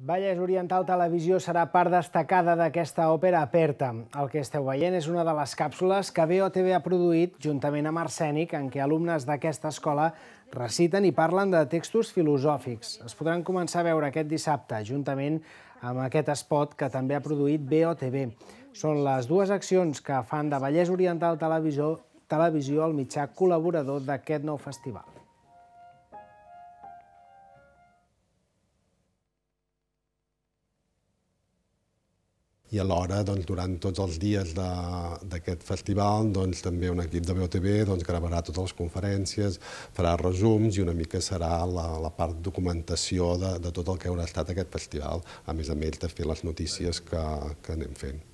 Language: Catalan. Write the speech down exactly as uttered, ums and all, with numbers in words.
Vallès Oriental Televisió serà part destacada d'aquesta òpera aperta. El que esteu veient és una de les càpsules que B O T V ha produït juntament amb Arsènic, en què alumnes d'aquesta escola reciten i parlen de textos filosòfics. Es podran començar a veure aquest dissabte, juntament amb aquest espot que també ha produït B O T V. Són les dues accions que fan de Vallès Oriental Televisió, Televisió el mitjà col·laborador d'aquest nou festival. I alhora, durant tots els dies d'aquest festival, també un equip de B O T V gravarà totes les conferències, farà resums i una mica serà la part de documentació de tot el que haurà estat aquest festival, a més a més de fer les notícies que anem fent.